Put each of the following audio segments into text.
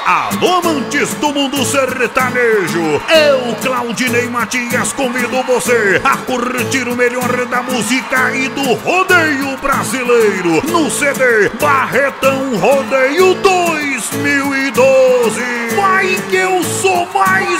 Alô, amantes do mundo sertanejo, eu, Claudinei Matias, convido você a curtir o melhor da música e do rodeio brasileiro no CD Barretão Rodeio 2012. Vai que eu sou mais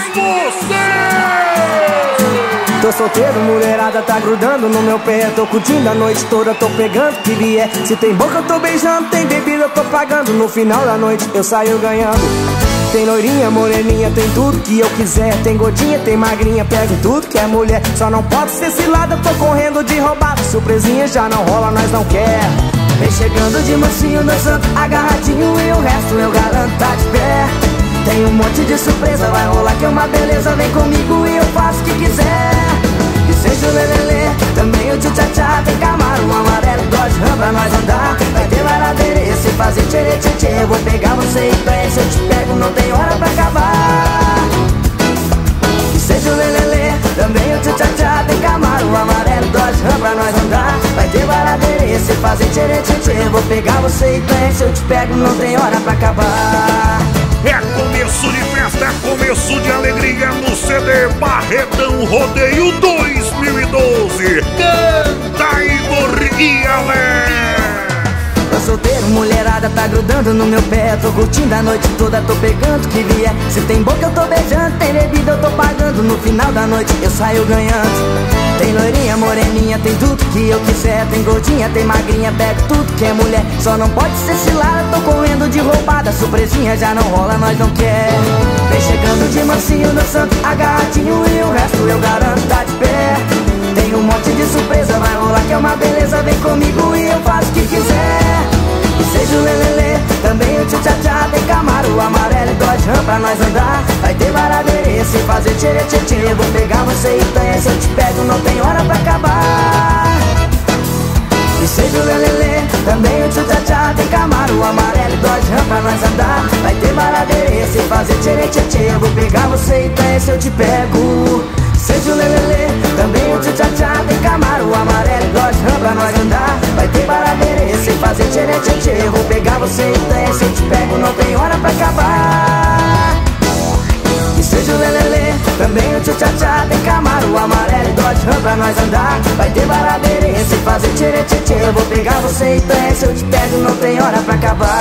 você! Tô solteiro, mulherada tá grudando no meu pé. Tô curtindo a noite toda, tô pegando o que vier. Se tem boca eu tô beijando, tem bebida eu tô pagando. No final da noite eu saio ganhando. Tem loirinha, moreninha, tem tudo que eu quiser. Tem gordinha, tem magrinha, pego tudo que é mulher. Só não pode ser cilada, tô correndo de roubada. Surpresinha já não rola, nós não quer. Vem chegando de mansinho, dançando agarradinho. E o resto eu garanto tá de pé. Tem um monte de surpresa, vai rolar que é uma beleza. Vem comigo e eu faço o que quiser. E seja o lelelê, também o tchá-tchá. Tem Camaro, amarelo, Dodge Ram pra nós andar. Vai ter varadeira, se fazer tchê-tchê-tchê. Eu vou pegar você e pé, se eu te pego não tem hora pra acabar. E seja o lelelê, também o tchá-tchá. Tem Camaro, amarelo, Dodge Ram pra nós andar. Vai ter varadeira, se fazer tchê-tchê-tchê. Eu vou pegar você e pé, se eu te pego não tem hora pra acabar. É começo de festa, começo de alegria no CD Barretão Rodeio 2012. Canta, Igor e Alé! Tô solteiro, mulherada tá grudando no meu pé. Tô curtindo a noite toda, tô pegando o que vier. Se tem boca eu tô beijando, tem bebida eu tô pagando. No final da noite eu saio ganhando. Tem loirinha, moreninha, tem tudo que eu quiser. Tem gordinha, tem magrinha, pego tudo que é mulher. Só não pode ser cilada, tô correndo de roubada. Surpresinha já não rola, nós não quer. Vem chegando de mansinho, dançando agarradinho. E o resto eu garanto tá de pé. Tem um monte de surpresa, vai rolar que é uma beleza. Vem comigo e eu faço o que quiser. E seja o lelelê, também o tchá-tchá. Tem Camaro, amarelo e Dodge Ram pra nós andar. Vai ter varadeira, se fazer tchê-tchê-tchê. Eu vou pegar você e tanha, se eu te pego não tem hora pra acabar. E seja o lelelê, também o tchá-tchá. Tem Camaro, amarelo e Dodge Ram pra nós andar. Vai ter varadeira, se fazer tchê-tchê-tchê. Eu vou pegar você e tanha, se eu te pego. Seja o lelelê, também o tchá-tchá. Tem Camaro, amarelo e Dodge Ram pra nós andar. Vai ter baradeira, sem fazer tchê-tchê-tchê. Eu vou pegar você e tanha, se eu te pego não tem hora pra acabar. E seja o lelelê, também o tchá-tchá. Tem Camaro, amarelo e Dodge Ram pra nós andar. Vai ter baradeira, sem fazer tchê-tchê-tchê. Eu vou pegar você e tanha, se eu te pego não tem hora pra acabar.